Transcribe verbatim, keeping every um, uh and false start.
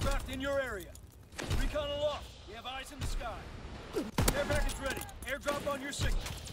aircraft in your area. Recon aloft. We have eyes in the sky. Air package ready. Airdrop on your signal.